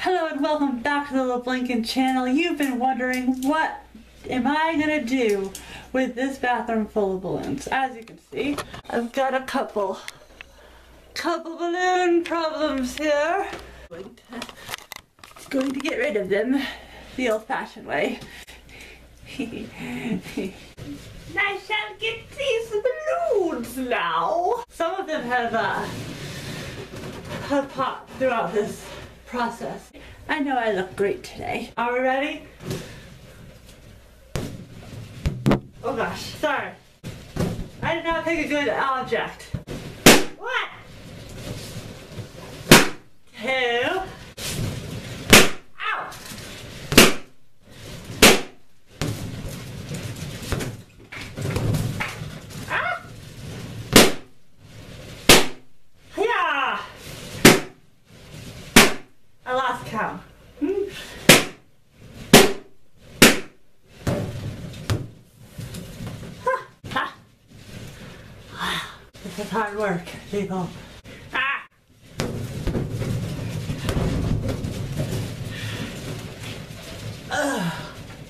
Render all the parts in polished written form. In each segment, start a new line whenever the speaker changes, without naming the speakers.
Hello and welcome back to the LeBlanc'in channel. You've been wondering, what am I gonna do with this bathroom full of balloons? As you can see, I've got a couple balloon problems here. Going to get rid of them the old-fashioned way. I shall get these balloons now. Some of them have popped throughout this process. I know I look great today. Are we ready? Oh gosh, sorry. I did not pick a good object. What? 2. Ow! Ah! Yeah! I lost count. This is hard work, people. Ah! Ugh.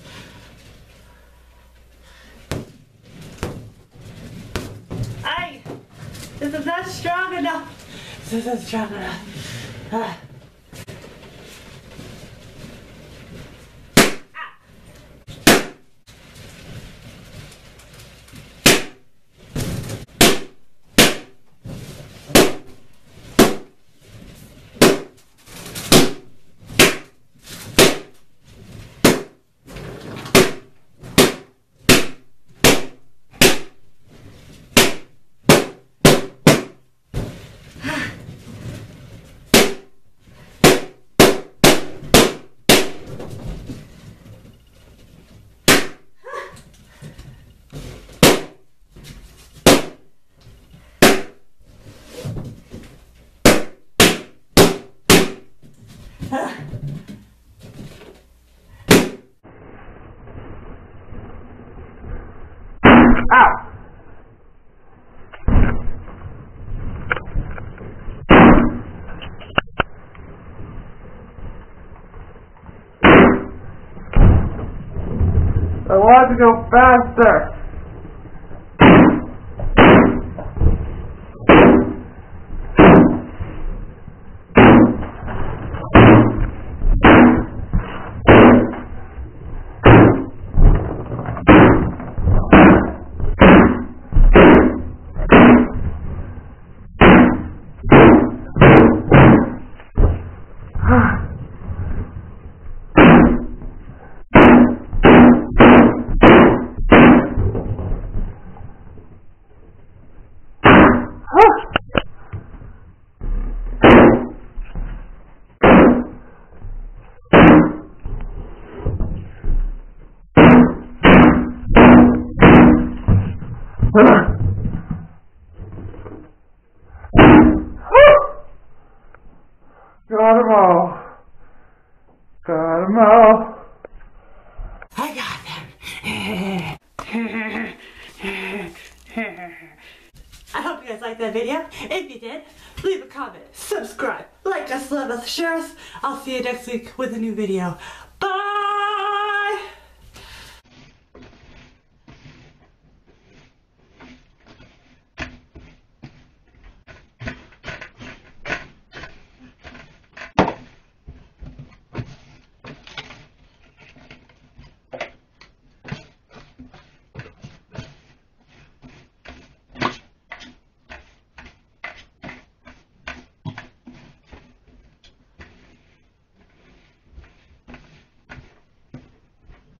This is not strong enough. This isn't strong enough. Ah. Ow! I want to go faster! Got 'em all. Got 'em all. I got them. I hope you guys liked that video. If you did, leave a comment, subscribe, like us, love us, share us. I'll see you next week with a new video. Bye!